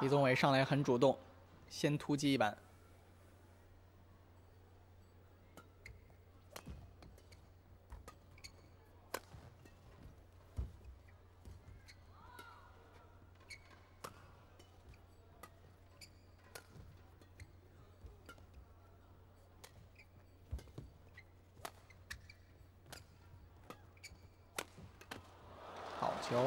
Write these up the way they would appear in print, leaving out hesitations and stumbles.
李宗伟上来很主动，先突击一板。好球！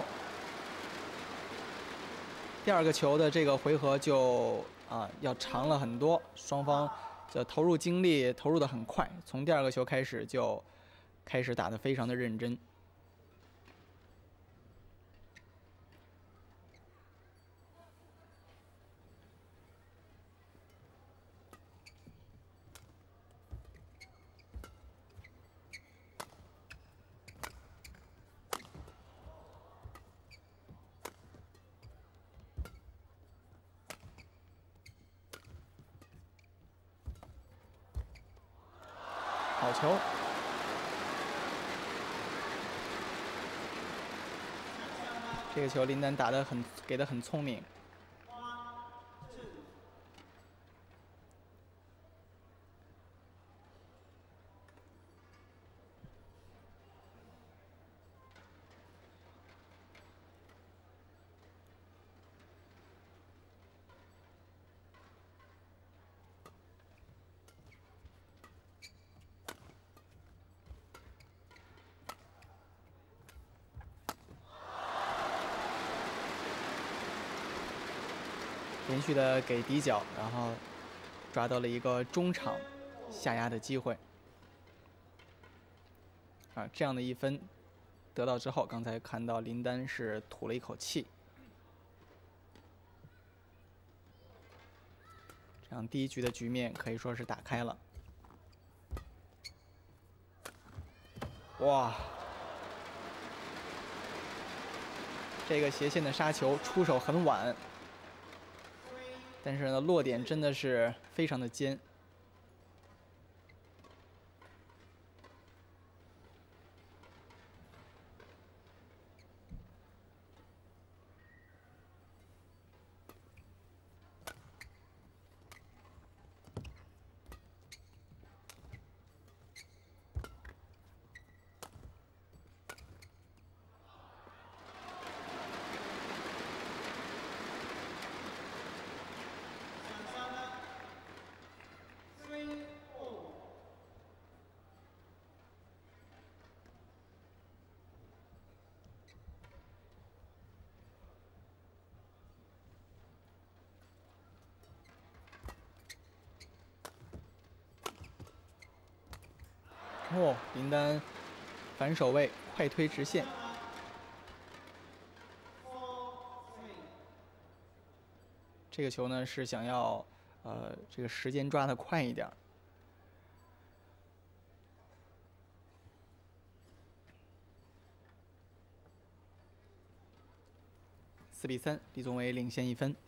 第二个球的这个回合就要长了很多，双方的投入精力投入的很快，从第二个球开始就开始打得非常的认真。好球！这个球林丹打得给得很聪明。连续的给底角，然后抓到了一个中场下压的机会。这样的一分得到之后，刚才看到林丹是吐了一口气。这样第一局的局面可以说是打开了。哇！这个斜线的杀球出手很晚。但是呢，落点真的是非常的尖。林丹反手位快推直线。这个球呢是想要这个时间抓得快一点。4比3，李宗伟领先1分。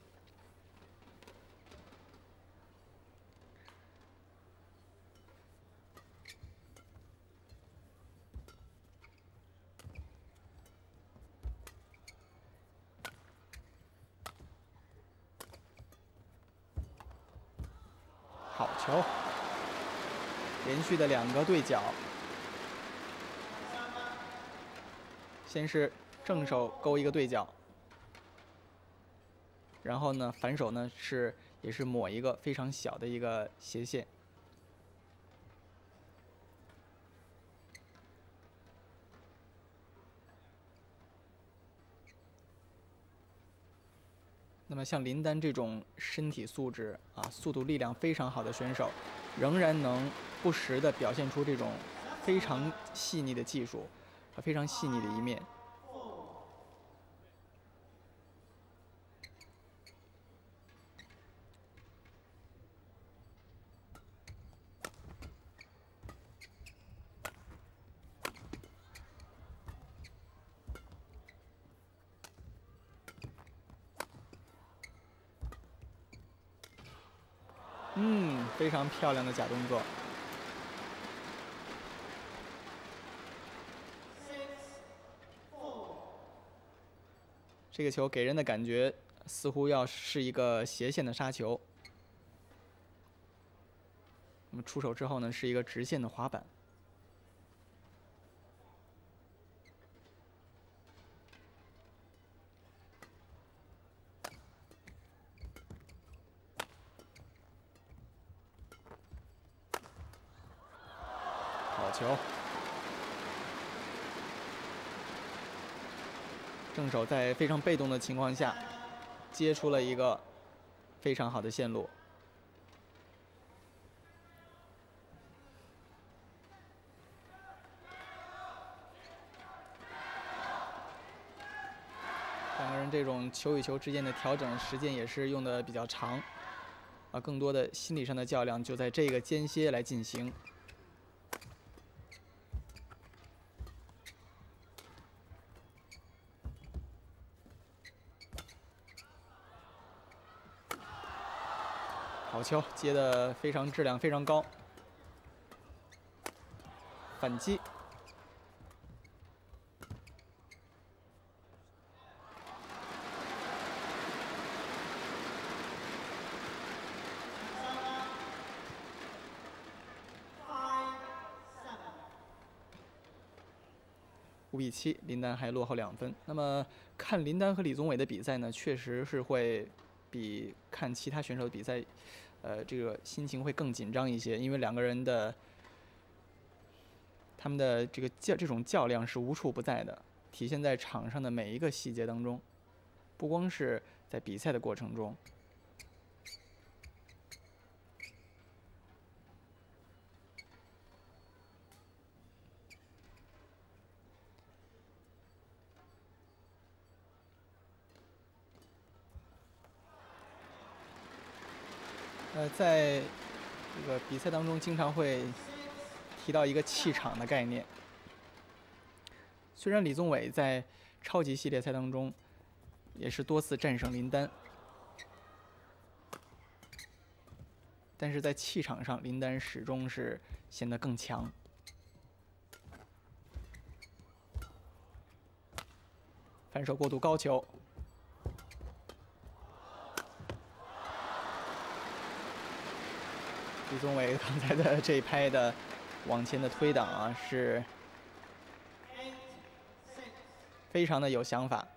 好球！连续的2个对角，先是正手勾一个对角，然后呢反手呢也是抹一个非常小的一个斜线。那么像林丹这种身体素质速度力量非常好的选手，仍然能不时的表现出这种非常细腻的技术和非常细腻的一面。非常漂亮的假动作。这个球给人的感觉似乎要是一个斜线的杀球。那么出手之后呢，是一个直线的滑板。好球！正手在非常被动的情况下，接出了一个非常好的线路。两个人这种球与球之间的调整时间也是用的比较长，更多的心理上的较量就在这个间歇来进行。好球，接的非常质量非常高，反击。5比7，林丹还落后2分。那么看林丹和李宗伟的比赛呢，确实是会比看其他选手的比赛，这个心情会更紧张一些，因为两个人的他们的这种较量是无处不在的，体现在场上的每一个细节当中，不光是在比赛的过程中。在这个比赛当中，经常会提到一个气场的概念。虽然李宗伟在超级系列赛当中也是多次战胜林丹，但是在气场上，林丹始终是显得更强。反手过渡高球。李宗伟刚才的这一拍的往前的推挡啊，是非常的有想法。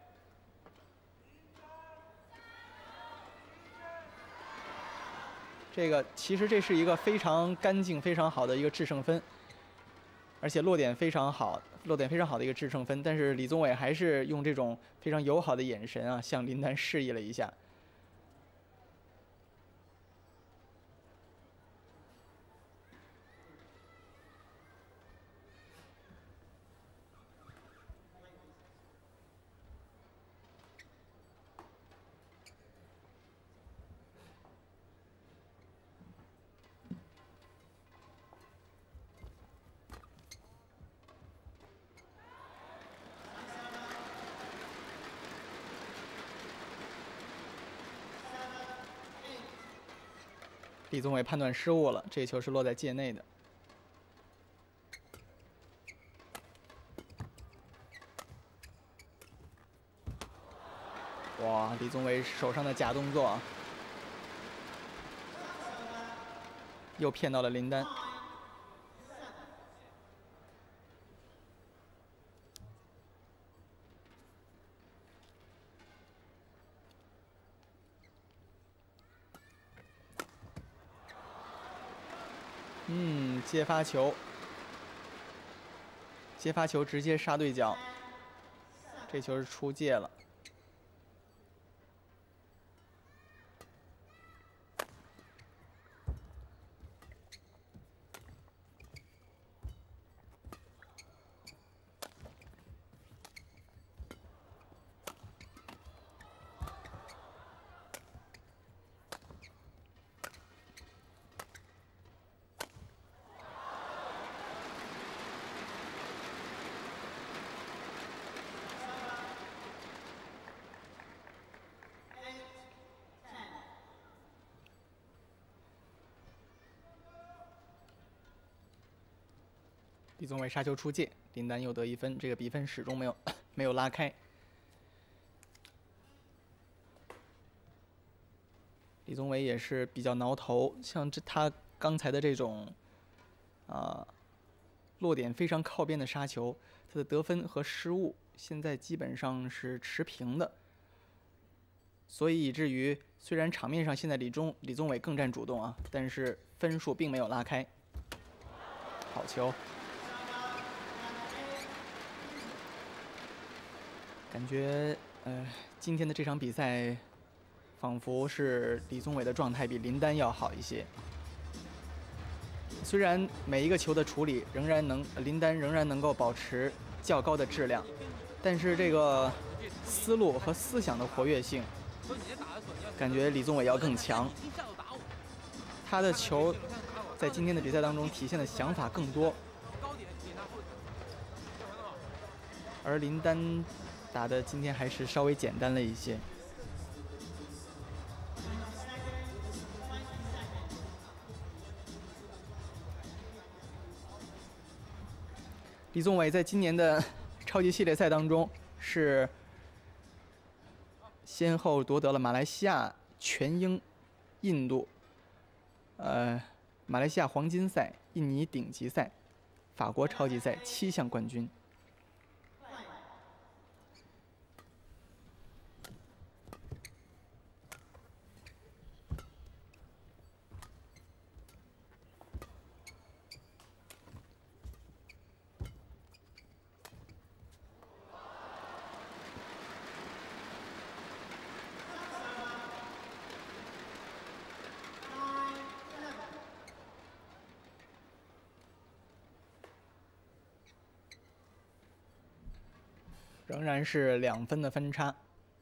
其实这是一个非常干净、非常好的一个制胜分，而且落点非常好的一个制胜分。但是李宗伟还是用这种非常友好的眼神啊，向林丹示意了一下。李宗伟判断失误了，这球是落在界内的。哇，李宗伟手上的假动作，又骗到了林丹。接发球，直接杀对角，这球是出界了。李宗伟杀球出界，林丹又得1分，这个比分始终没有拉开。 宗伟也是比较挠头，像他刚才的这种落点非常靠边的杀球，他的得分和失误现在基本上是持平的，所以以至于虽然场面上现在李宗伟更占主动啊，但是分数并没有拉开。好球！感觉今天的这场比赛，仿佛是李宗伟的状态比林丹要好一些。虽然每一个球的处理林丹仍然能够保持较高的质量，但是这个思路和思想的活跃性，感觉李宗伟要更强。他的球在今天的比赛当中体现的想法更多，而林丹打的今天还是稍微简单了一些。李宗伟在今年的超级系列赛当中是先后夺得了马来西亚全英、印度、马来西亚黄金赛、印尼顶级赛、法国超级赛7项冠军。仍然是2分的分差。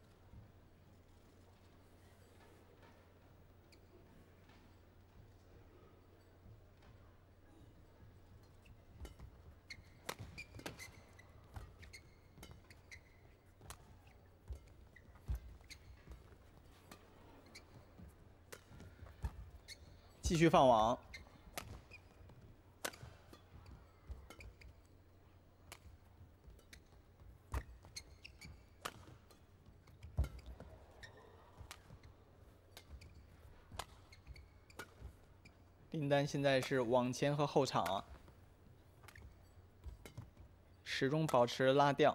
继续放网。林丹现在是往前和后场啊，始终保持拉吊，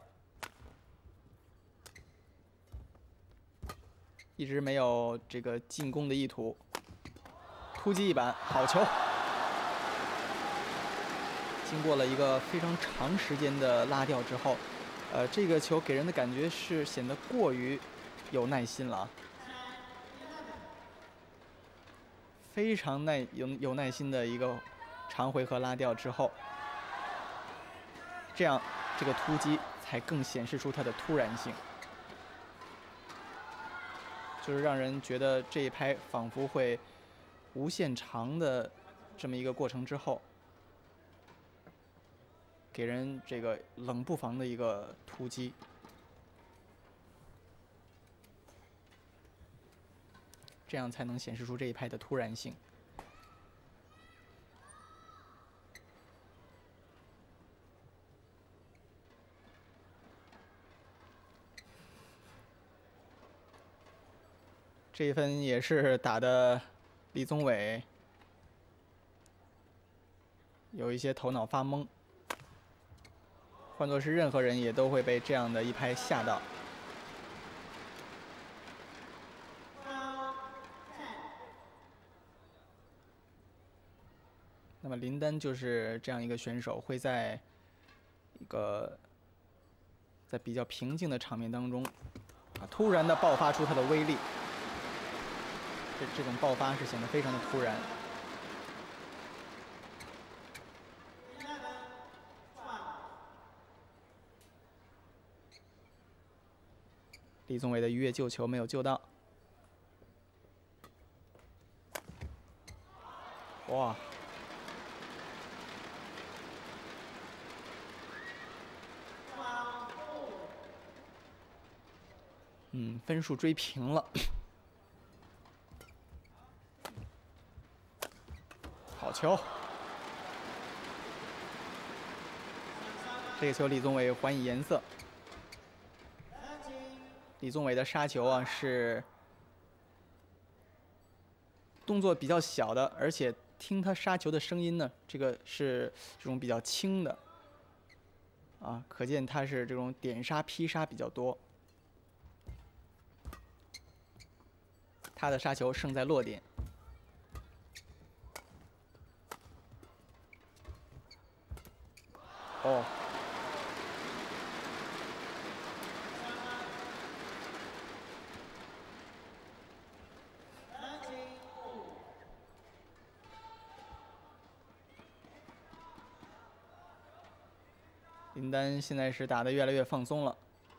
一直没有这个进攻的意图。突击一板，好球！经过了一个非常长时间的拉吊之后，这个球给人的感觉是显得过于有耐心了啊。非常有耐心的一个长回合拉吊之后，这样这个突击才更显示出它的突然性，就是让人觉得这一拍仿佛会无限长的这么一个过程之后，给人这个冷不防的一个突击。这样才能显示出这一拍的突然性。这一分也是打的李宗伟有一些头脑发懵，换作是任何人也都会被这样的一拍吓到。那么林丹就是这样一个选手，会在在比较平静的场面当中，突然的爆发出他的威力。这种爆发是显得非常的突然。李宗伟的鱼跃救球没有救到。哇！分数追平了。好球！这个球李宗伟还以颜色。李宗伟的杀球啊是动作比较小的，而且听他杀球的声音呢，这个是这种比较轻的，啊，可见他是这种点杀劈杀比较多。他的杀球胜在落点。哦。林丹现在是打得越来越放松了。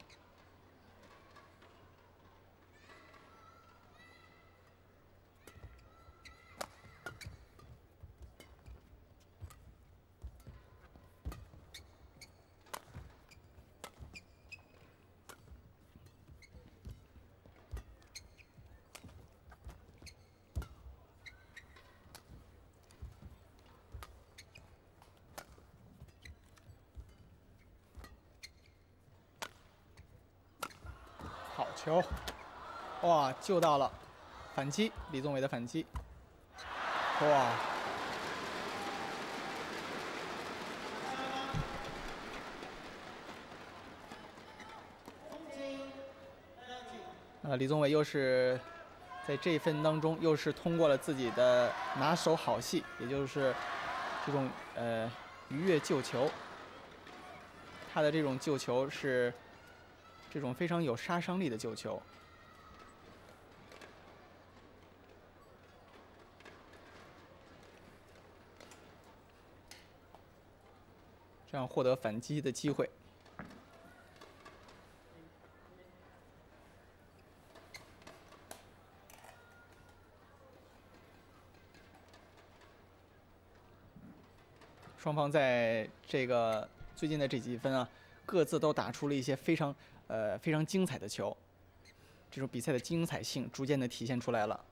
好球！哇，救到了，反击，李宗伟的反击。哇！李宗伟又是在这一分当中，又是通过了自己的拿手好戏，也就是这种鱼跃救球。他的这种救球是这种非常有杀伤力的救球。这样获得反击的机会。双方在这个最近的这几分啊，各自都打出了一些非常精彩的球，这种比赛的精彩性逐渐的体现出来了。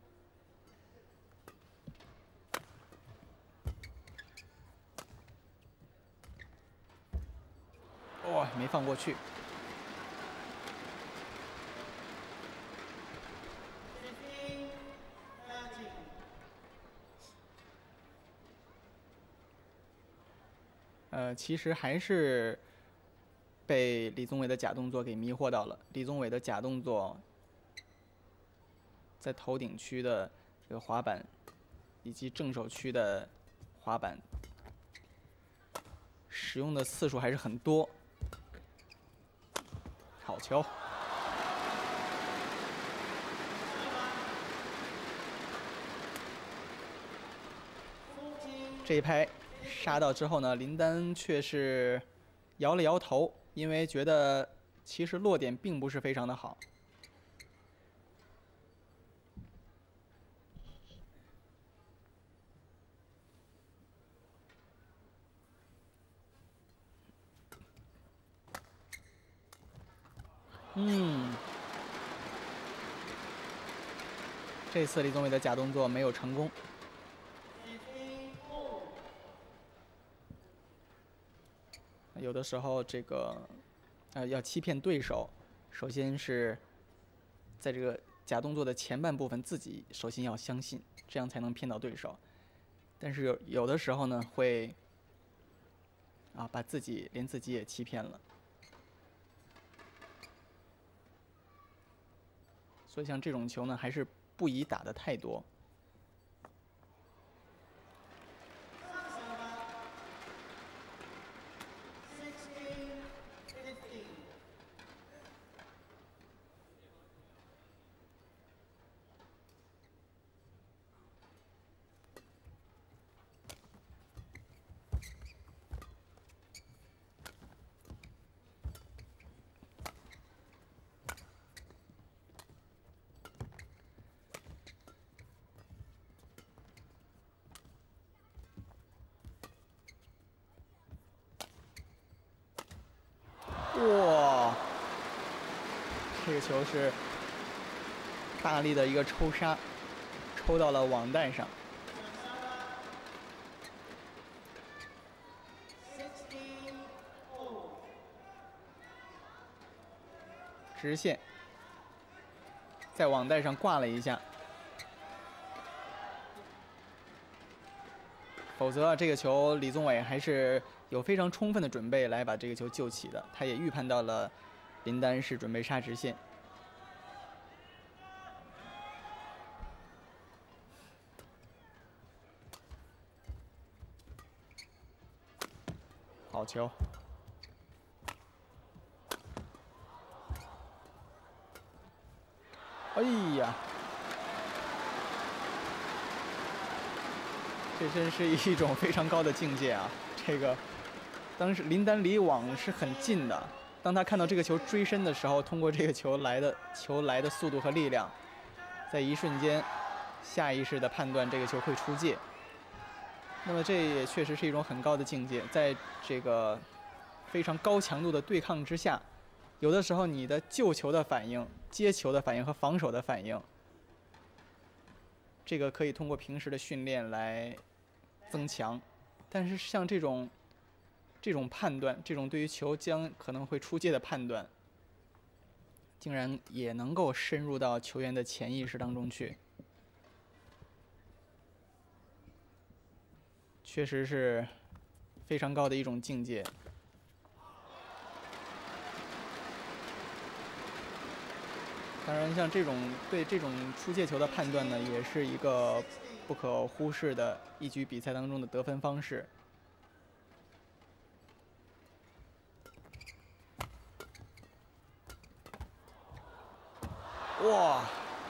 哇，没放过去。其实还是被李宗伟的假动作给迷惑到了。李宗伟的假动作在头顶区的这个滑板，以及正手区的滑板使用的次数还是很多。好球！这一拍杀到之后呢，林丹却是摇了摇头，因为觉得其实落点并不是非常的好。这次李宗伟的假动作没有成功。有的时候这个要欺骗对手，首先是在这个假动作的前半部分自己首先要相信，这样才能骗到对手。但是有的时候呢，会把连自己也欺骗了。所以像这种球呢，还是不宜打得太多。哇，这个球是大力的一个抽杀，抽到了网袋上。直线在网袋上挂了一下。 否则这个球李宗伟还是有非常充分的准备来把这个球救起的。他也预判到了林丹是准备杀直线。好球！哎呀，这真是一种非常高的境界啊！这个，当时林丹离网是很近的，当他看到这个球追身的时候，通过这个球来的速度和力量，在一瞬间，下意识的判断这个球会出界。那么这也确实是一种很高的境界，在这个非常高强度的对抗之下，有的时候你的救球的反应、接球的反应和防守的反应，这个可以通过平时的训练来增强，但是像这种判断，这种对于球将可能会出界的判断，竟然也能够深入到球员的潜意识当中去。确实是非常高的一种境界。当然，像对这种出界球的判断呢，也是一个不可忽视的一局比赛当中的得分方式。哇！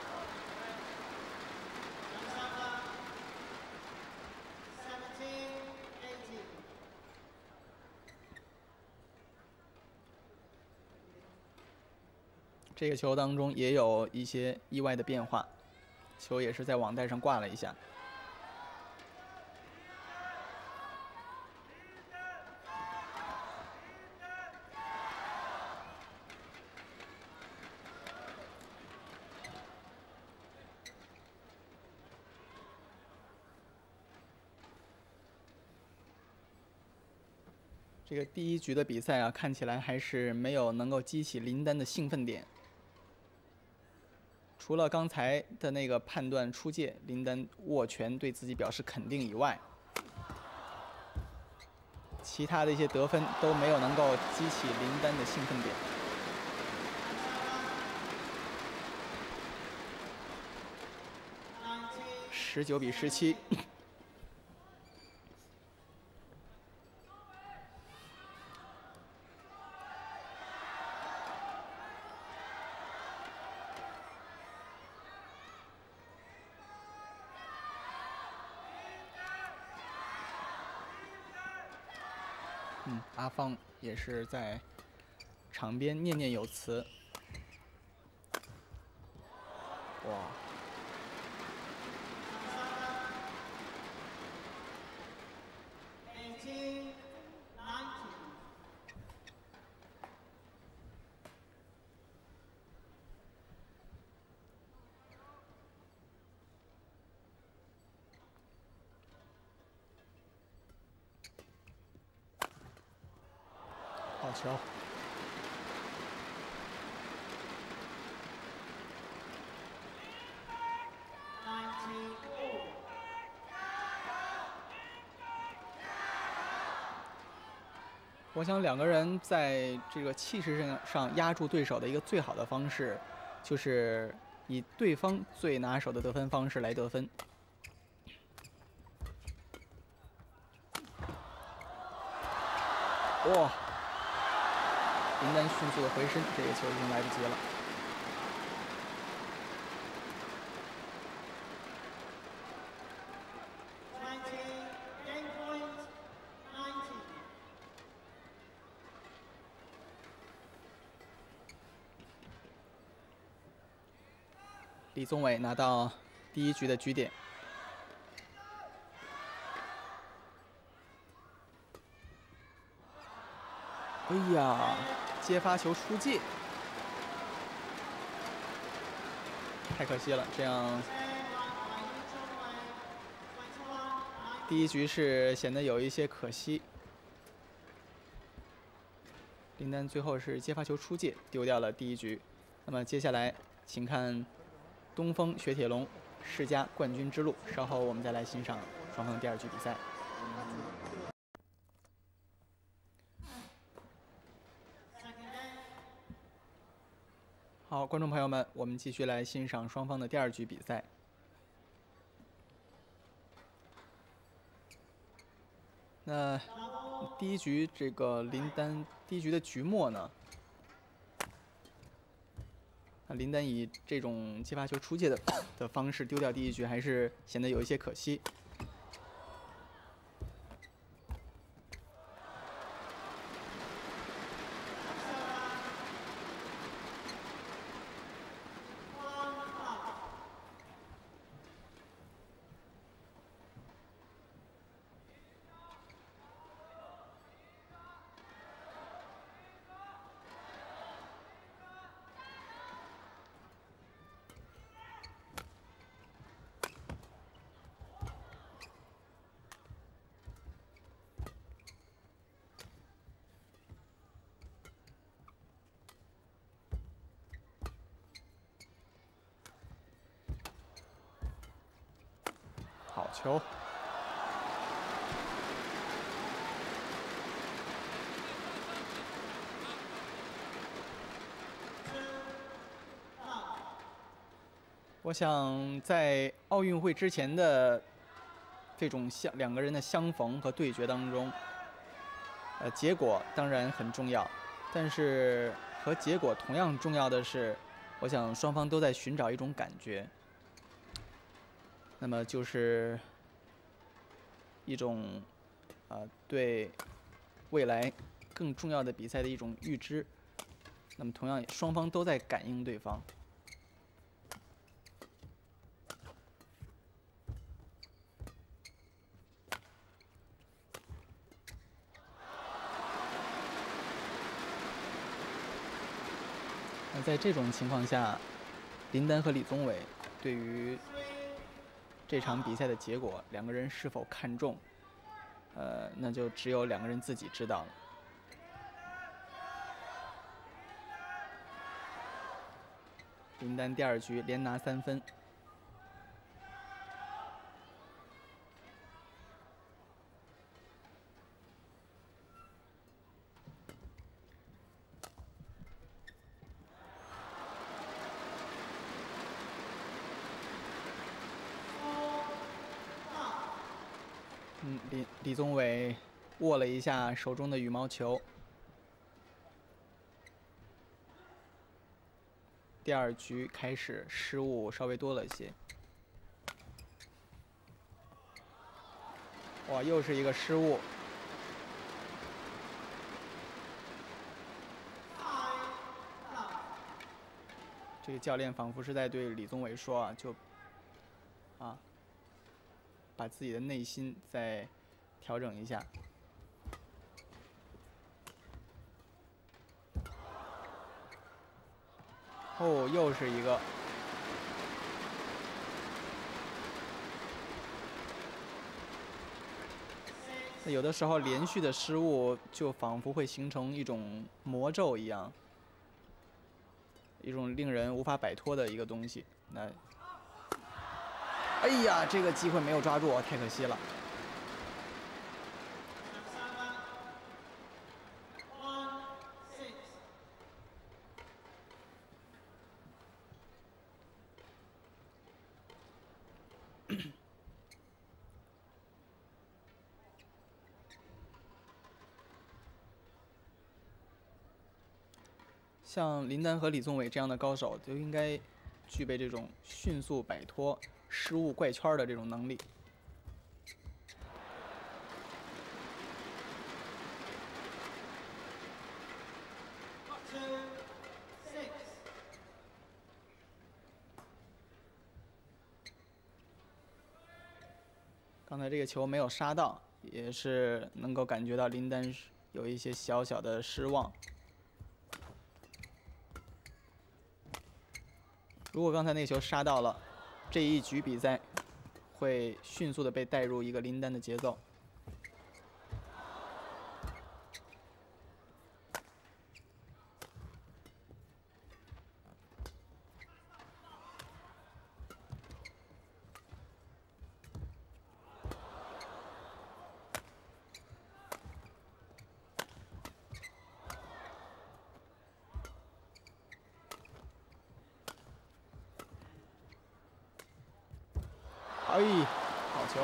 这个球当中也有一些意外的变化，球也是在网带上挂了一下。这个第一局的比赛啊，看起来还是没有能够激起林丹的兴奋点。除了刚才的那个判断出界，林丹握拳对自己表示肯定以外，其他的一些得分都没有能够激起林丹的兴奋点。19比17。阿方也是在场边念念有词。哇！好球！我想两个人在这个气势上压住对手的一个最好的方式，就是以对方最拿手的得分方式来得分。哇！林丹迅速的回身，这个球已经来不及了。李宗伟拿到第一局的局点。哎呀，接发球出界，太可惜了。这样，第一局是显得有一些可惜。林丹最后是接发球出界，丢掉了第一局。那么接下来，请看东风雪铁龙世嘉冠军之路。稍后我们再来欣赏双方第二局比赛。 好，观众朋友们，我们继续来欣赏双方的第2局比赛。那第1局这个林丹第1局的局末呢，林丹以这种接发球出界的方式丢掉第1局，还是显得有一些可惜。好球！我想在奥运会之前的这种两个人的相逢和对决当中，结果当然很重要，但是和结果同样重要的是，我想双方都在寻找一种感觉。那么就是一种对未来更重要的比赛的一种预知。那么同样，双方都在感应对方。那在这种情况下，林丹和李宗伟对于这场比赛的结果，两个人是否看重，那就只有两个人自己知道了。林丹第2局连拿3分。李宗伟握了一下手中的羽毛球。第2局开始失误稍微多了些。哇，又是一个失误。这个教练仿佛是在对李宗伟说啊，把自己的内心再调整一下。哦，又是一个。有的时候连续的失误就仿佛会形成一种魔咒一样，一种令人无法摆脱的一个东西。哎呀，这个机会没有抓住，太可惜了。像林丹和李宗伟这样的高手，就应该具备这种迅速摆脱失误怪圈的这种能力。刚才这个球没有杀到，也是能够感觉到林丹有一些小小的失望。如果刚才那个球杀到了，这一局比赛会迅速的被带入一个林丹的节奏。 好球！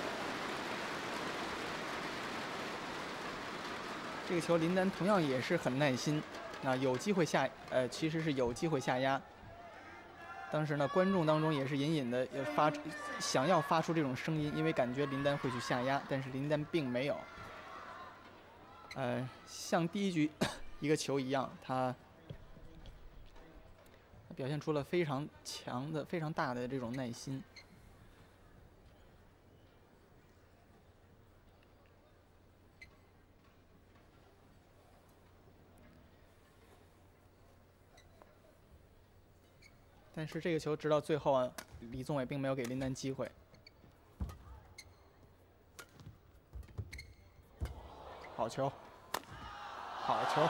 这个球林丹同样也是很耐心，有机会其实是有机会下压。当时呢，观众当中也是隐隐的想要发出这种声音，因为感觉林丹会去下压，但是林丹并没有。像第一局一个球一样，他表现出了非常强的、非常大的这种耐心。但是这个球直到最后啊，李宗伟并没有给林丹机会。好球，好球！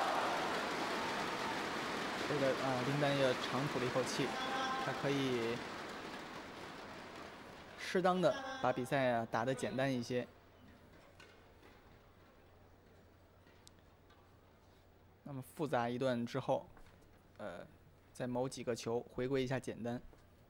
这个林丹也长吐了一口气，他可以适当的把比赛打得简单一些。那么复杂一段之后，在某几个球回归一下简单。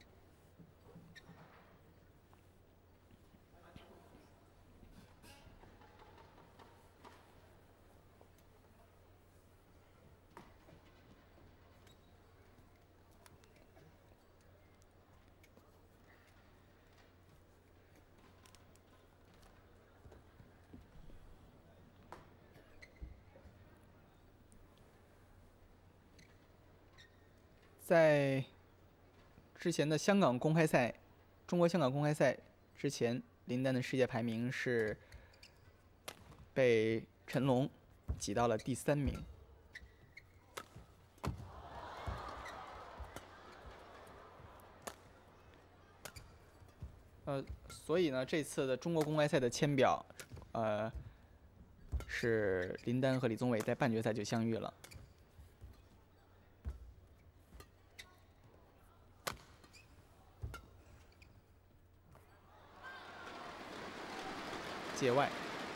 在之前的香港公开赛，中国香港公开赛之前，林丹的世界排名是被陈龙挤到了第3名。所以呢，这次的中国公开赛的签表，是林丹和李宗伟在半决赛就相遇了。界外，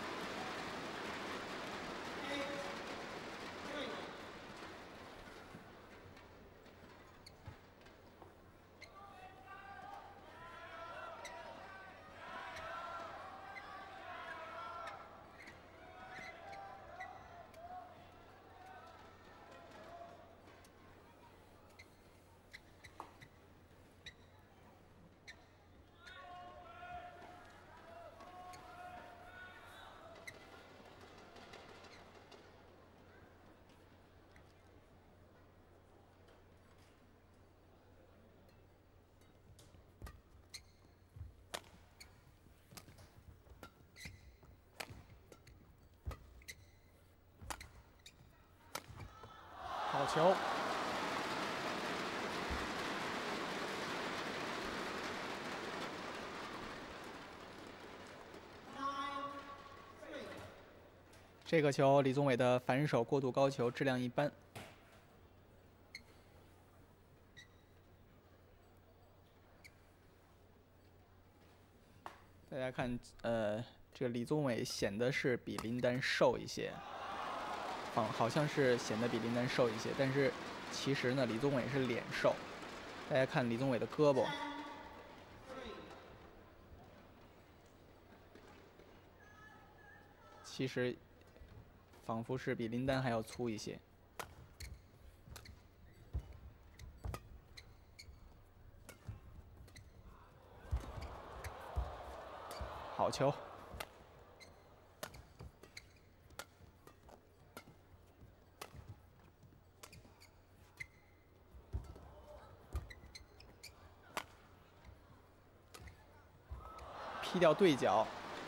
好球！这个球李宗伟的反手过渡高球质量一般。大家看，这个李宗伟显得是比林丹瘦一些，好像是显得比林丹瘦一些，但是其实呢，李宗伟是脸瘦。大家看李宗伟的胳膊，其实仿佛是比林丹还要粗一些。好球！劈掉对角。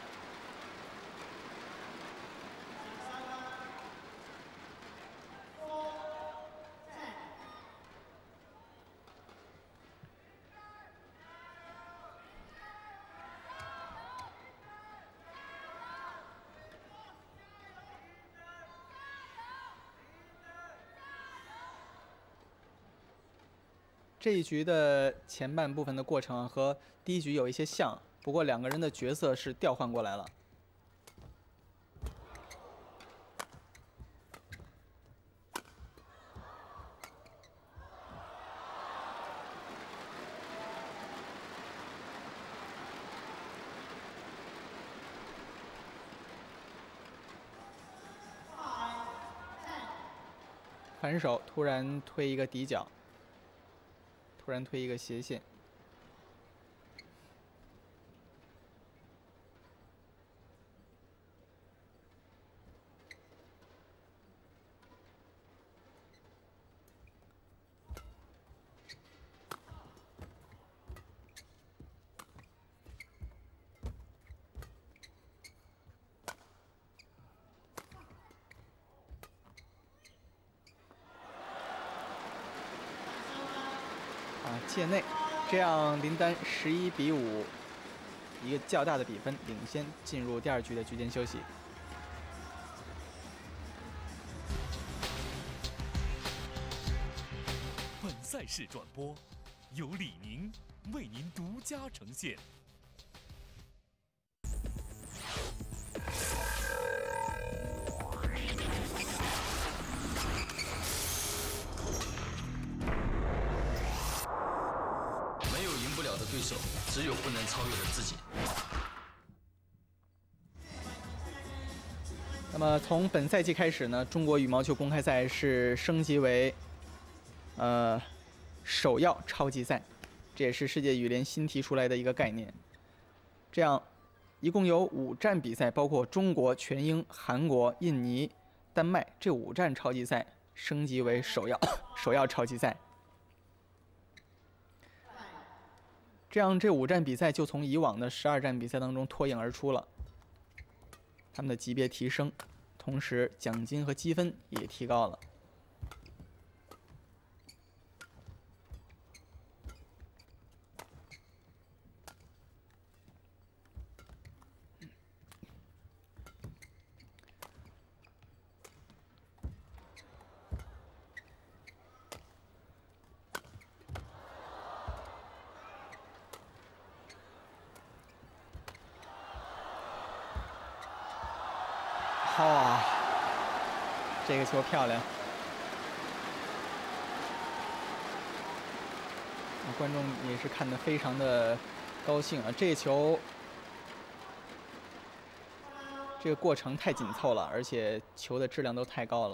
这一局的前半部分的过程和第一局有一些像，不过两个人的角色是调换过来了。 反手突然推一个底角，突然推一个斜线。界内，这样林丹11比5，一个较大的比分领先，进入第2局的局间休息。 本赛事转播由李宁为您独家呈现。 对手只有不能超越的自己。 那么从本赛季开始呢，中国羽毛球公开赛是升级为首要超级赛，这也是世界羽联新提出来的一个概念。这样，一共有5站比赛，包括中国、全英、韩国、印尼、丹麦这5站超级赛升级为首要超级赛。这样，这5站比赛就从以往的12站比赛当中脱颖而出了，他们的级别提升，同时奖金和积分也提高了。哇，这个球漂亮！观众也是看得非常的高兴啊！这球，这个过程太紧凑了，而且球的质量都太高了。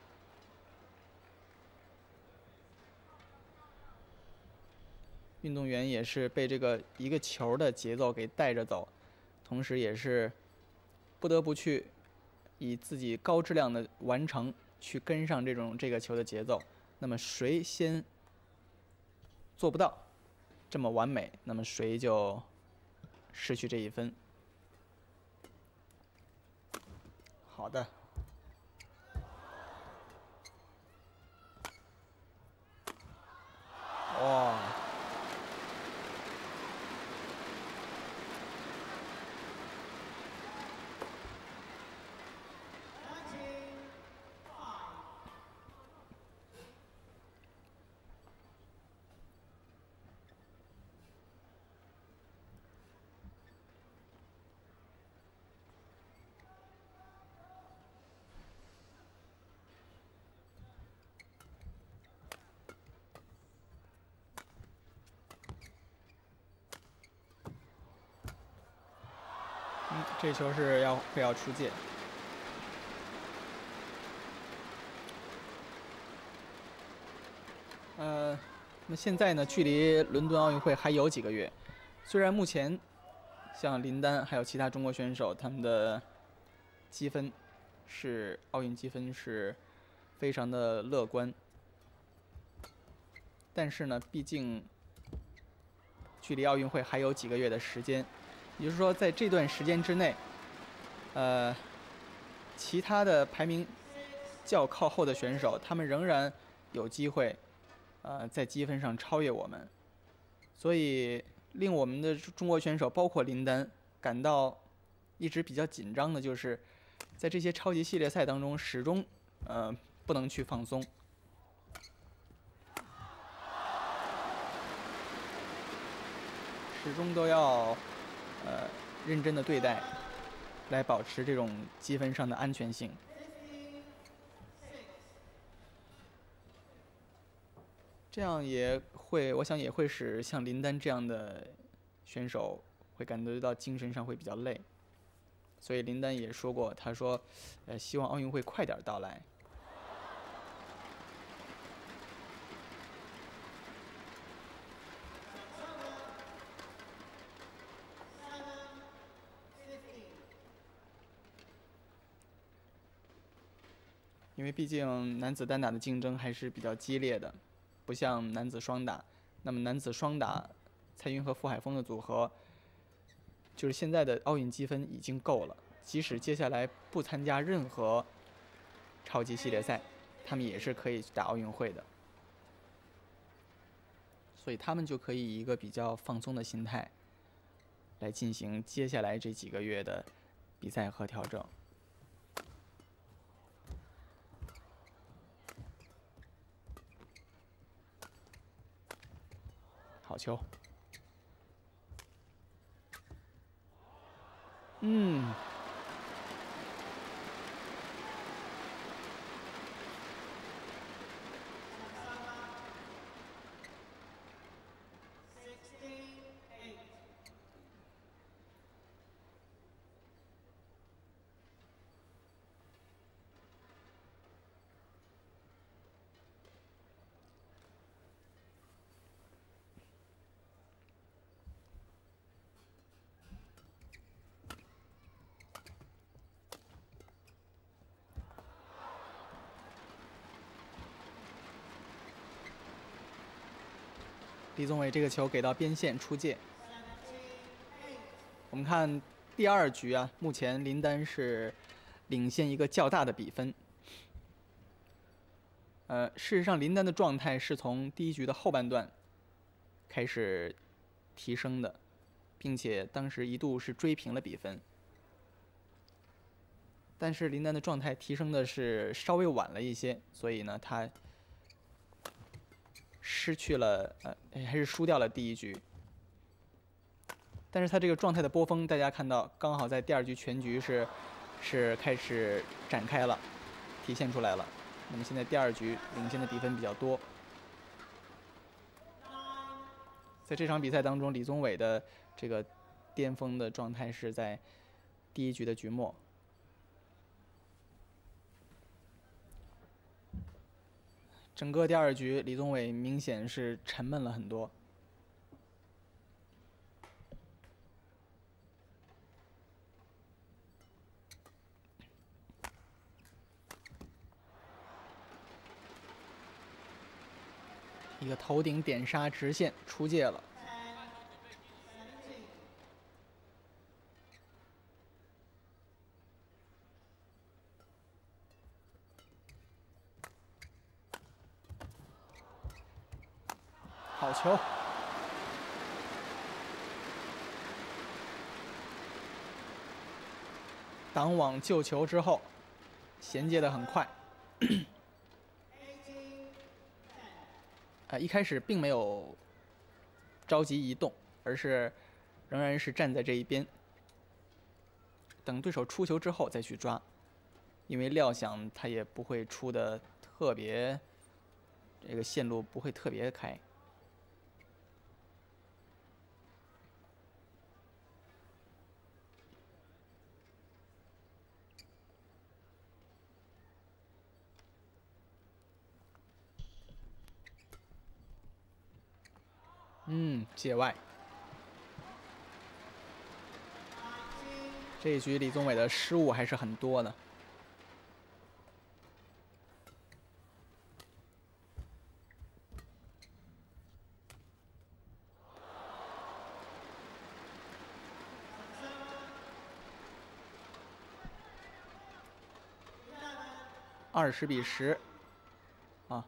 运动员也是被这个一个球的节奏给带着走，同时也是不得不去以自己高质量的完成去跟上这个球的节奏。那么谁先做不到这么完美，那么谁就失去这1分。好的。哇！这球是会要出界。那现在呢，距离伦敦奥运会还有几个月。虽然目前像林丹还有其他中国选手，他们的积分是奥运积分是非常的乐观，但是呢，毕竟距离奥运会还有几个月的时间，也就是说，在这段时间之内，其他的排名较靠后的选手，他们仍然有机会，在积分上超越我们，所以令我们的中国选手，包括林丹，感到一直比较紧张的就是，在这些超级系列赛当中，始终不能去放松。始终都要认真的对待，来保持这种积分上的安全性。这样也会，我想也会使像林丹这样的选手会感觉到精神上会比较累。所以林丹也说过，他说，希望奥运会快点到来。 因为毕竟男子单打的竞争还是比较激烈的，不像男子双打。那么男子双打，蔡赟和傅海峰的组合，就是现在的奥运积分已经够了，即使接下来不参加任何超级系列赛，他们也是可以打奥运会的。所以他们就可以以一个比较放松的心态来进行接下来这几个月的比赛和调整。好球！李宗伟这个球给到边线出界。我们看第2局啊，目前林丹是领先一个较大的比分。事实上林丹的状态是从第1局的后半段开始提升的，并且当时一度是追平了比分。但是林丹的状态提升的是稍微晚了一些，所以呢，他失去了还是输掉了第1局。但是他这个状态的波峰，大家看到刚好在第2局全局是开始展开了，体现出来了。那么现在第2局领先的比分比较多。在这场比赛当中，李宗伟的这个巅峰的状态是在第1局的局末。整个第2局，李宗伟明显是沉闷了很多。一个头顶点杀直线出界了。好球！挡网救球之后，衔接得很快。一开始并没有着急移动，而是仍然是站在这一边，等对手出球之后再去抓，因为料想他也不会出的特别，这个线路不会特别开。界外。这一局李宗伟的失误还是很多的。20-10，啊。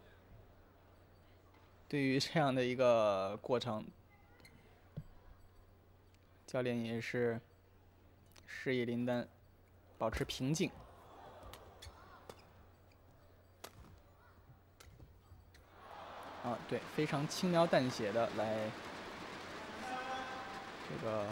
对于这样的一个过程，教练也是示意林丹保持平静。对，非常轻描淡写的来这个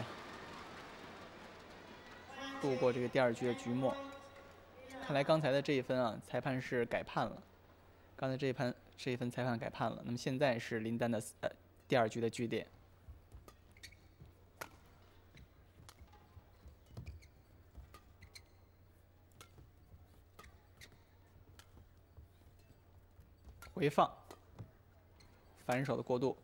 度过这个第2局的局末。看来刚才的这一分啊，裁判是改判了。刚才这一分裁判改判了，那么现在是林丹的第2局的据点。回放，反手的过渡。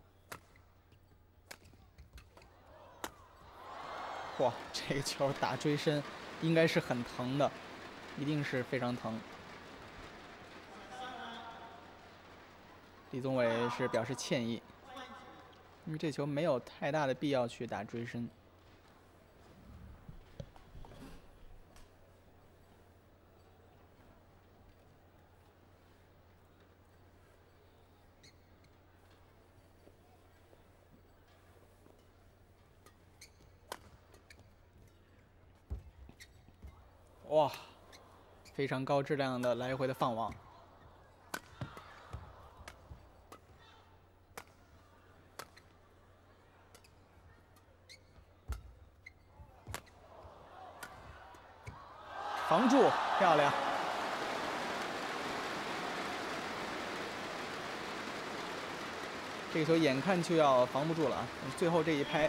哇，这个球打追身，应该是很疼的，一定是非常疼。 李宗伟是表示歉意，因为这球没有太大的必要去打追身。哇，非常高质量的来回的放网。 防住，漂亮！这个球眼看就要防不住了啊！最后这一拍，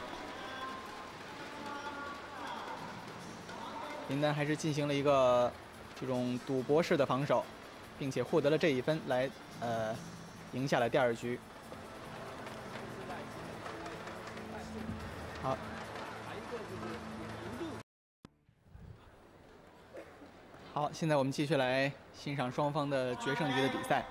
林丹还是进行了一个这种赌博式的防守，并且获得了这一分，来赢下了第2局。好。 好，现在我们继续来欣赏双方的决胜局的比赛。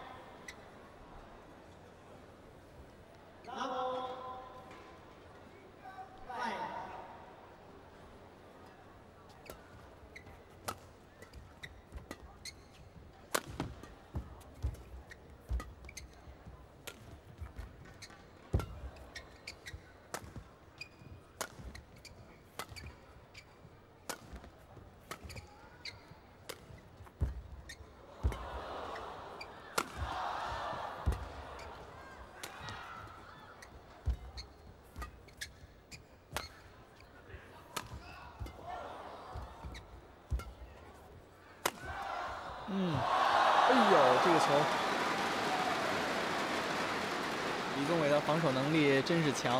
哎呦，这个球，李宗伟的防守能力真是强。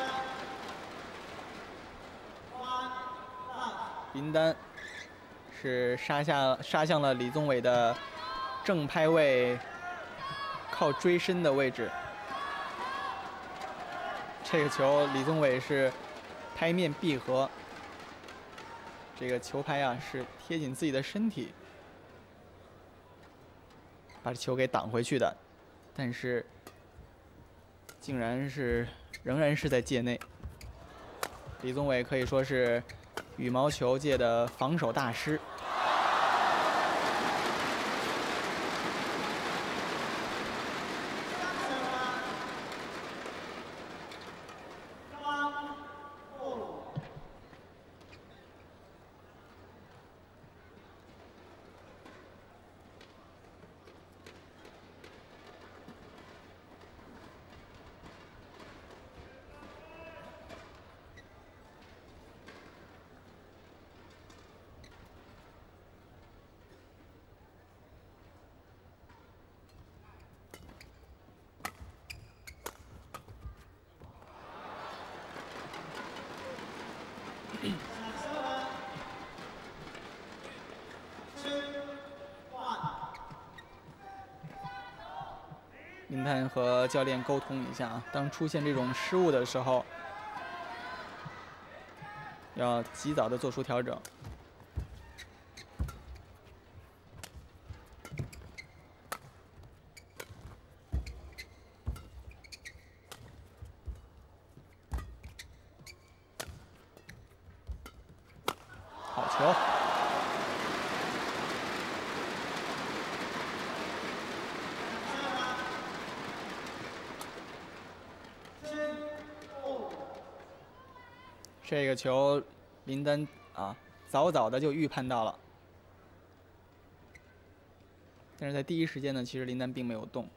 林丹是杀向了李宗伟的正拍位，靠追身的位置。这个球李宗伟是拍面闭合，这个球拍啊是贴紧自己的身体。 把球给挡回去的，但是竟然仍然是在界内。李宗伟可以说是羽毛球界的防守大师。林丹和教练沟通一下啊，当出现这种失误的时候，要及早的做出调整。好球！ 这个球，林丹啊，早早的就预判到了，但是在第一时间呢，其实林丹并没有动。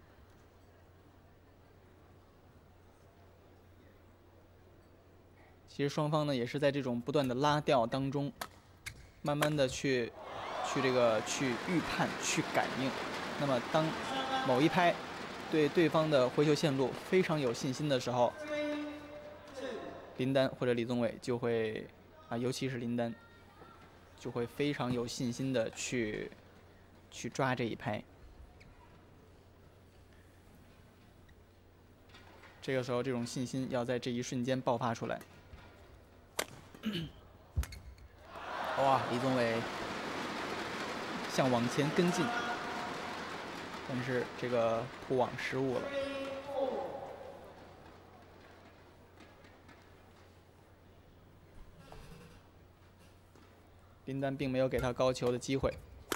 其实双方呢也是在这种不断的拉吊当中，慢慢的去预判、去感应。那么当某一拍对对方的回球线路非常有信心的时候， 林丹或者李宗伟就会尤其是林丹，就会非常有信心的去抓这一拍。这个时候，这种信心要在这一瞬间爆发出来。哇，李宗伟向往前跟进， 但是这个铺网失误了。林丹并没有给他高球的机会。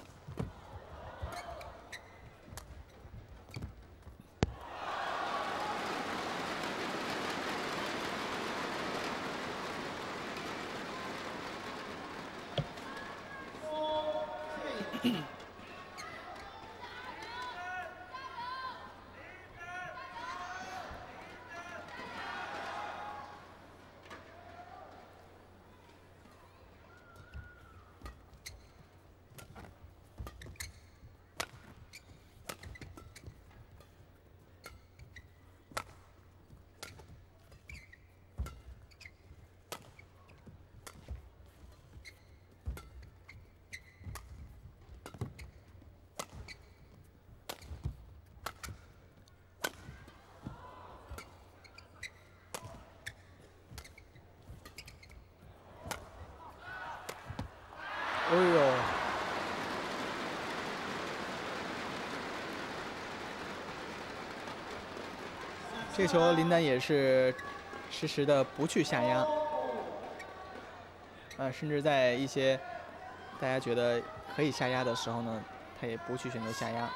哎呦！这球林丹也是适时的不去下压，甚至在一些大家觉得可以下压的时候呢，他也不去选择下压。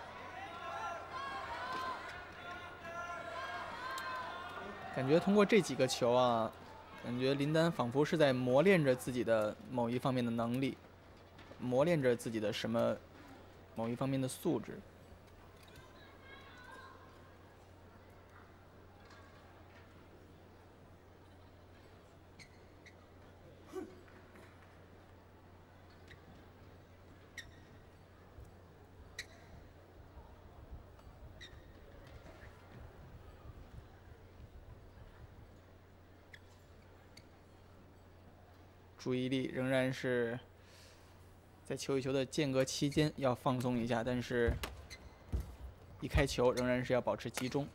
感觉通过这几个球啊，感觉林丹仿佛是在磨练着自己的某一方面的能力，磨练着自己的某一方面的素质。注意力仍然是在球与球的间隔期间要放松一下，但是一开球仍然是要保持集中。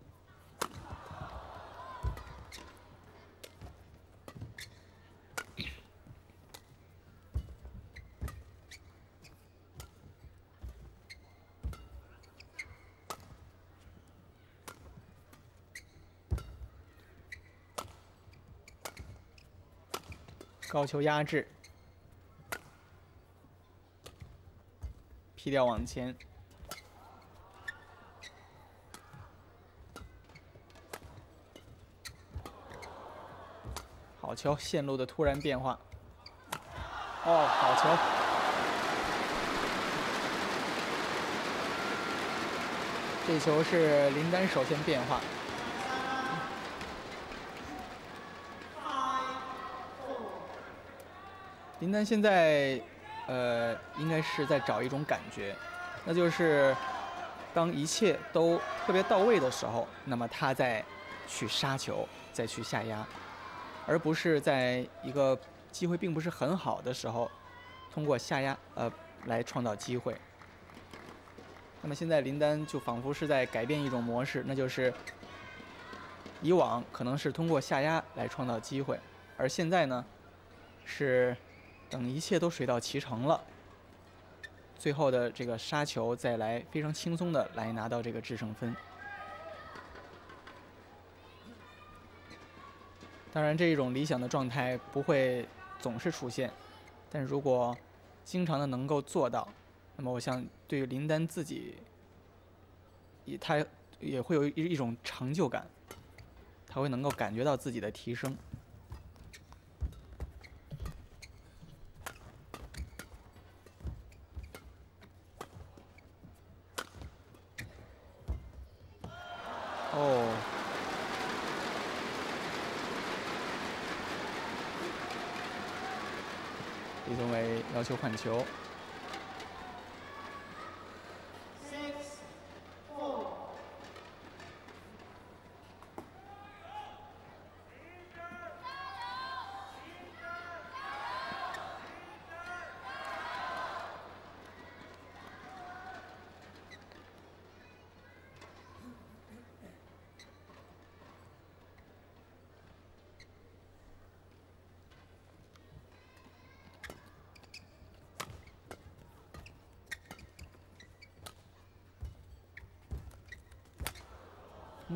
高球压制，劈掉往前，好球，线路的突然变化。哦，好球！这球是林丹首先变化。林丹现在，应该是在找一种感觉，那就是当一切都特别到位的时候，那么他再去杀球，再去下压，而不是在一个机会并不是很好的时候，通过下压来创造机会。那么现在林丹就仿佛是在改变一种模式，那就是以往可能是通过下压来创造机会，而现在呢，是等一切都水到渠成了，最后的这个杀球再来非常轻松的来拿到这个制胜分。当然，这种理想的状态不会总是出现，但如果经常的能够做到，那么我想对于林丹自己，他也会有一种成就感，他会能够感觉到自己的提升。哦，李宗伟要求换球。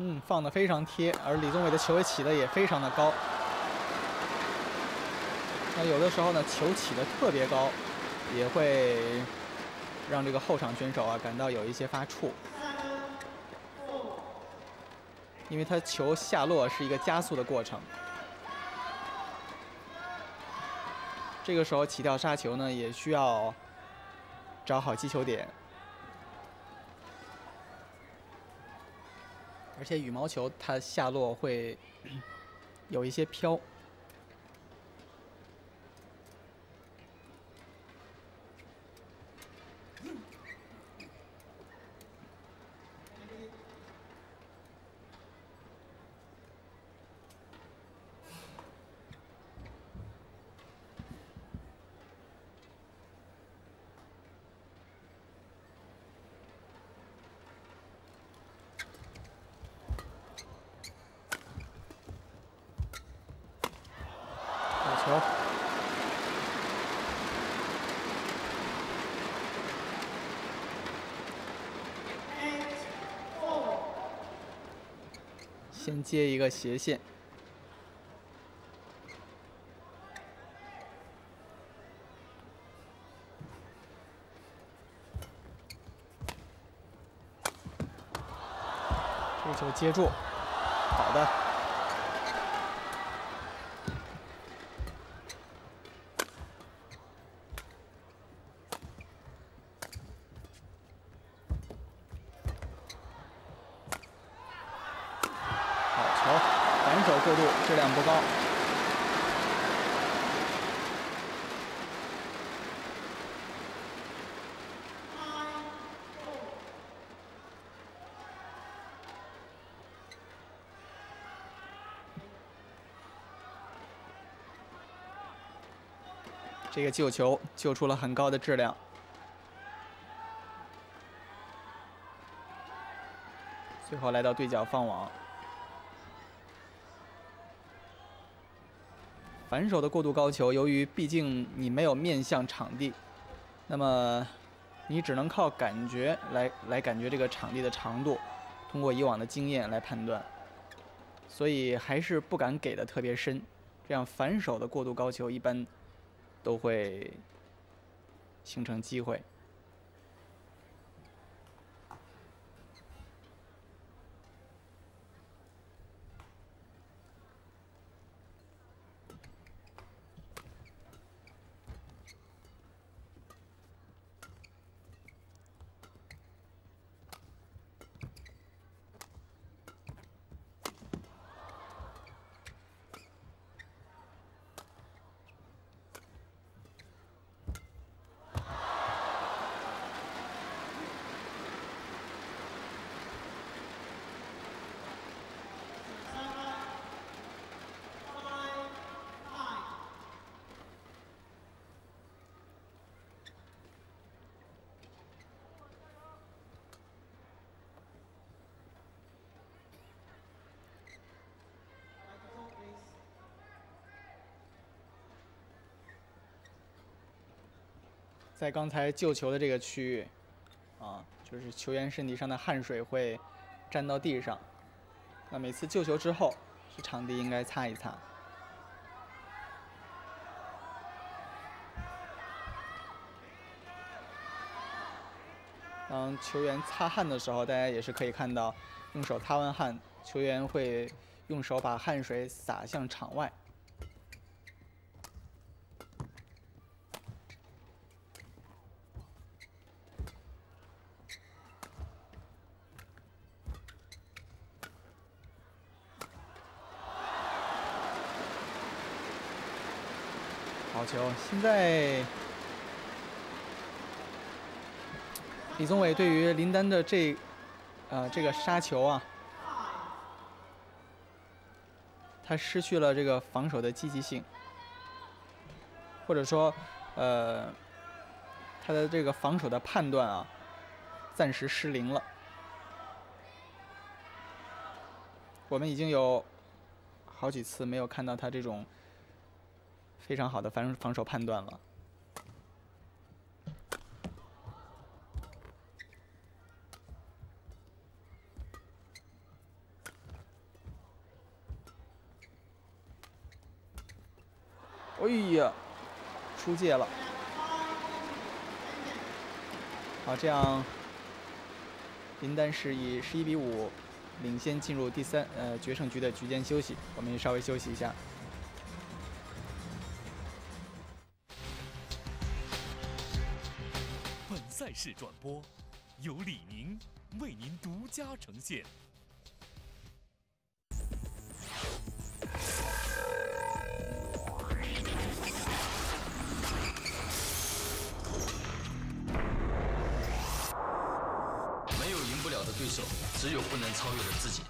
放得非常贴，而李宗伟的球也起得也非常的高。那有的时候呢，球起得特别高，也会让这个后场选手啊感到有一些发怵，因为他球下落是一个加速的过程。这个时候起跳杀球呢，也需要找好击球点。 而且羽毛球它下落会有一些飘，球，先接一个斜线，这个球接住，好的。 反手过渡质量不高，这个救球救出了很高的质量。 最后来到对角放网，反手的过渡高球，由于毕竟你没有面向场地，那么你只能靠感觉来感觉这个场地的长度，通过以往的经验来判断，所以还是不敢给的特别深。这样反手的过渡高球一般都会形成机会。 在刚才救球的这个区域，啊，就是球员身体上的汗水会沾到地上。那每次救球之后，是场地应该擦一擦。当球员擦汗的时候，大家也是可以看到，用手擦完汗，球员会用手把汗水洒向场外。 好球！现在李宗伟对于林丹的这个杀球啊，他失去了这个防守的积极性，或者说他的这个防守的判断啊，暂时失灵了。我们已经有好几次没有看到他这种 非常好的防守判断了。 哎呀，出界了。好，这样林丹是以11比5领先进入第3决胜局的局间休息，我们也稍微休息一下。 本赛事转播由李宁为您独家呈现。 没有赢不了的对手，只有不能超越的自己。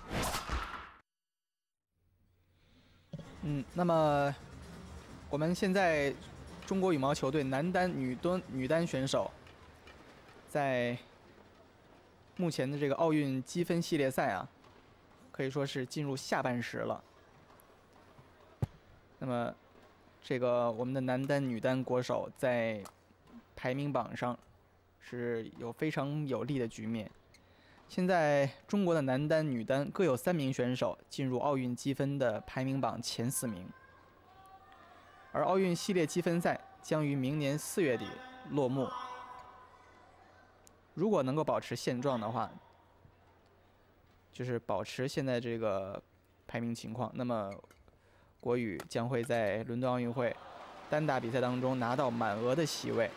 那么我们现在中国羽毛球队男单、女单选手在目前的这个奥运积分系列赛啊，可以说是进入下半时了。那么，这个我们的男单、女单国手在排名榜上是有非常有利的局面。现在中国的男单、女单各有3名选手进入奥运积分的排名榜前4名，而奥运系列积分赛将于明年4月底落幕。如果能够保持现状的话，就是保持现在这个排名情况，那么国羽将会在伦敦奥运会单打比赛当中拿到满额的席位。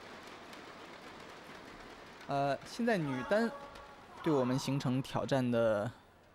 现在女单对我们形成挑战的，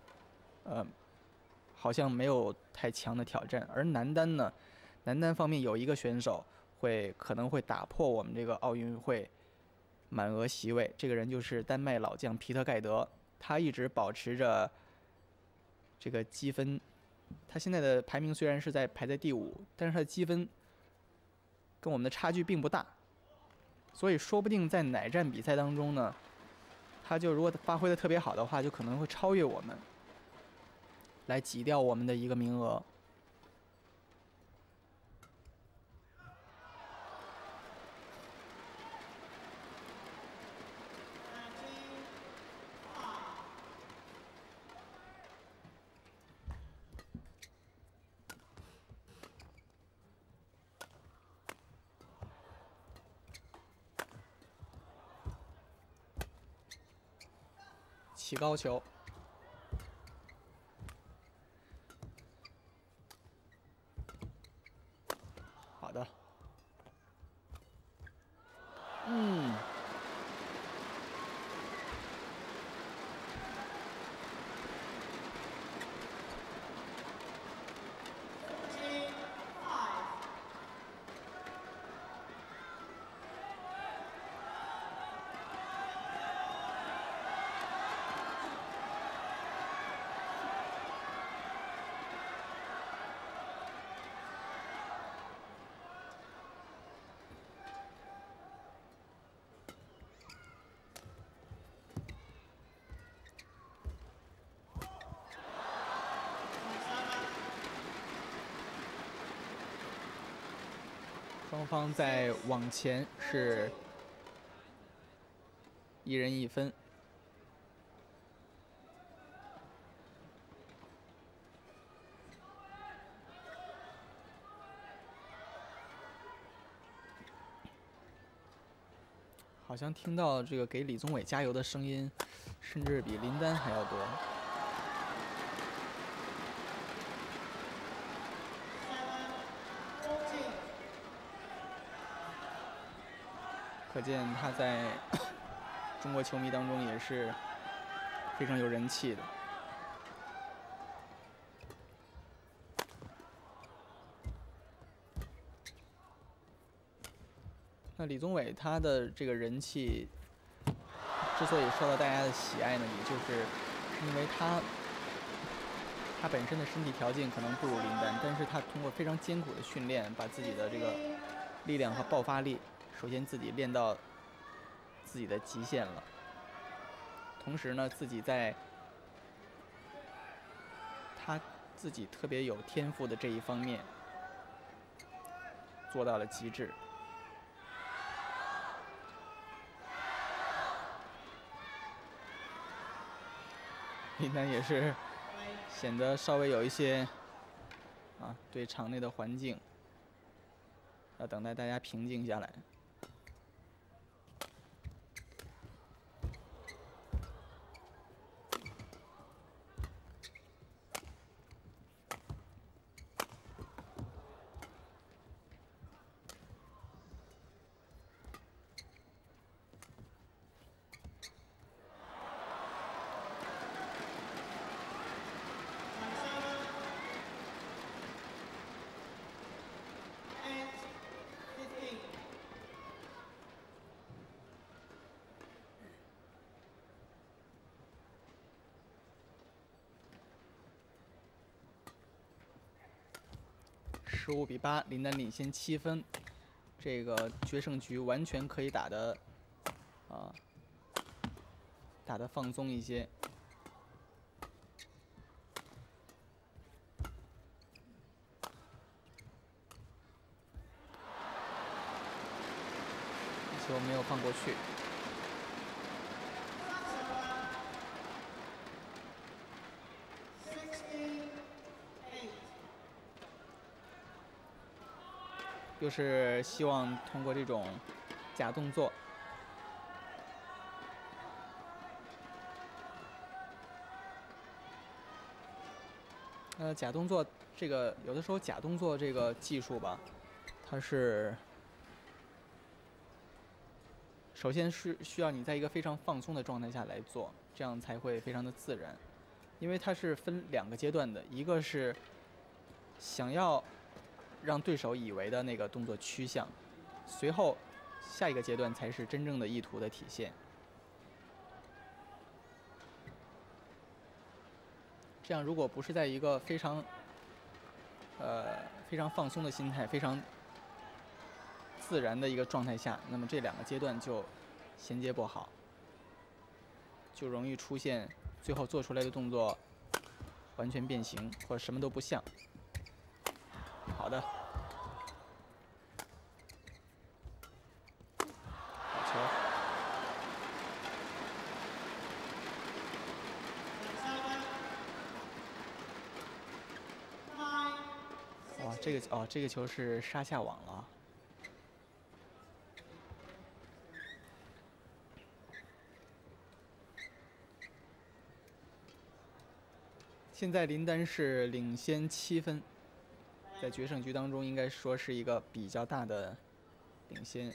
好像没有太强的挑战，而男单呢，男单方面有一个选手可能会打破我们这个奥运会满额席位，这个人就是丹麦老将皮特盖德，他一直保持着这个积分，他现在的排名虽然是排在第5，但是他的积分跟我们的差距并不大，所以说不定在哪站比赛当中呢，他就如果发挥的特别好的话，就可能会超越我们，来挤掉我们的一个名额。起高球，好的，双方在网前是1人1分。好像听到这个给李宗伟加油的声音，甚至比林丹还要多。可见他在中国球迷当中也是非常有人气的。那李宗伟他的这个人气之所以受到大家的喜爱呢，也就是因为他本身的身体条件可能不如林丹，但是他通过非常艰苦的训练，把自己的这个力量和爆发力，首先自己练到自己的极限了，同时呢，自己在他自己特别有天赋的这一方面做到了极致。林丹也是显得稍微有一些对场内的环境要等待大家平静下来。15比8，林丹领先7分。这个决胜局完全可以打得，打得放松一些。球没有放过去。 又是希望通过这种假动作，假动作这个有的时候假动作这个技术吧，它是首先是需要你在一个非常放松的状态下来做，这样才会非常的自然，因为它是分2个阶段的，一个是想要 让对手以为的那个动作趋向，随后下一个阶段才是真正的意图的体现。这样如果不是在一个非常放松的心态、非常自然的一个状态下，那么这2个阶段就衔接不好，就容易出现最后做出来的动作完全变形或者什么都不像。 好的，好球！哇，这个球是杀下网了。现在林丹是领先7分。 在决胜局当中，应该说是一个比较大的领先。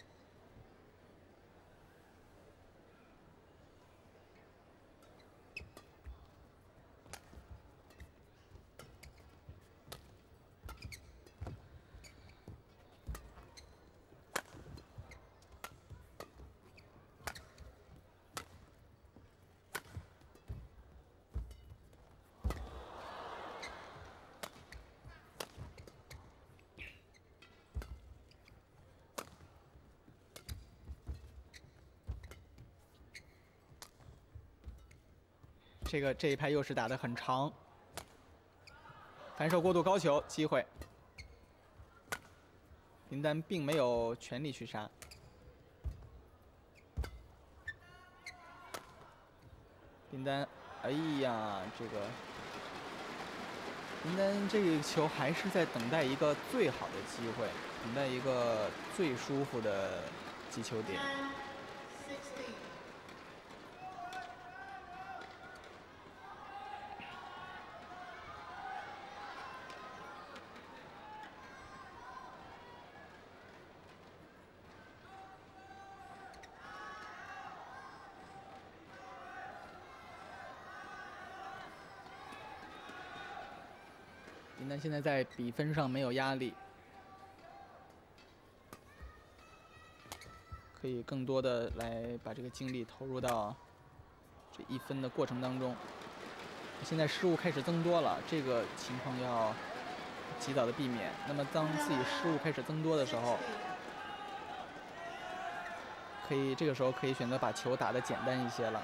这一拍又是打得很长，反手过渡高球机会，林丹并没有全力去杀。林丹，哎呀，林丹这个球还是在等待一个最好的机会，等待一个最舒服的击球点。 林丹现在在比分上没有压力，可以更多的来把这个精力投入到这1分的过程当中。现在失误开始增多了，这个情况要及早的避免。那么当自己失误开始增多的时候，这个时候可以选择把球打得简单一些了。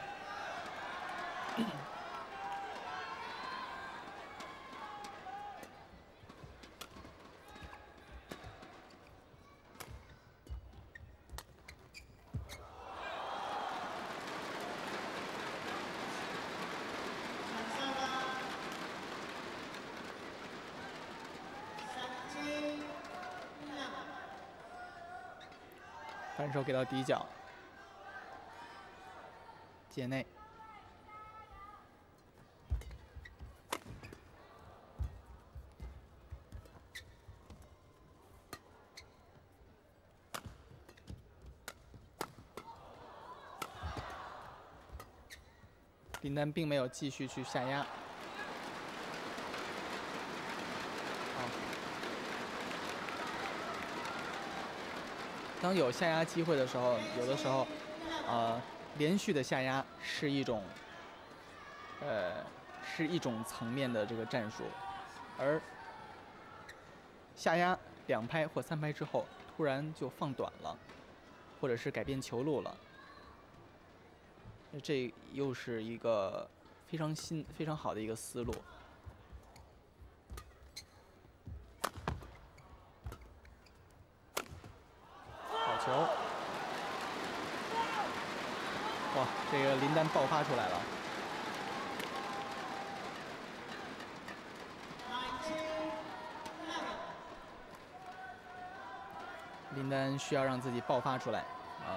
反手给到底角，界内。林丹并没有继续去下压。 当有下压机会的时候，有的时候，连续的下压是一种层面的这个战术，而下压2拍或3拍之后，突然就放短了，或者是改变球路了，这又是一个非常好的一个思路。 球，哇，这个林丹爆发出来了。林丹需要让自己爆发出来啊。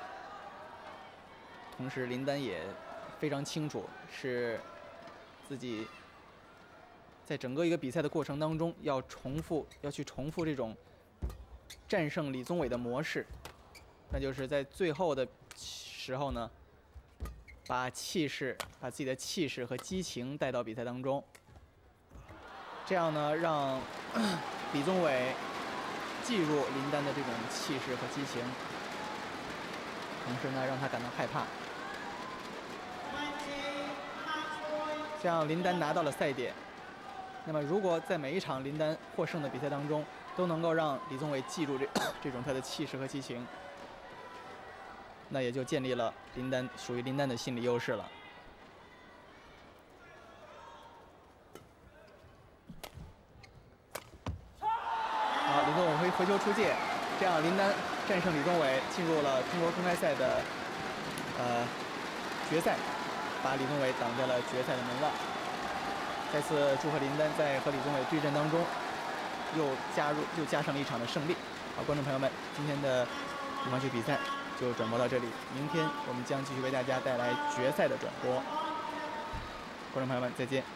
同时，林丹也非常清楚，是自己在整个一个比赛的过程当中要去重复这种。 战胜李宗伟的模式，那就是在最后的时候呢，把自己的气势和激情带到比赛当中，这样呢，让李宗伟记住林丹的这种气势和激情，同时呢，让他感到害怕。这样林丹拿到了赛点。那么，如果在每一场林丹获胜的比赛当中， 都能够让李宗伟记住这种他的气势和激情，那也就建立了属于林丹的心理优势了。好，李宗伟回球出界，这样林丹战胜李宗伟，进入了中国公开赛的决赛，把李宗伟挡在了决赛的门外。再次祝贺林丹在和李宗伟对阵当中。 又加上了一场的胜利。好，观众朋友们，今天的羽毛球比赛就转播到这里，明天我们将继续为大家带来决赛的转播。观众朋友们，再见。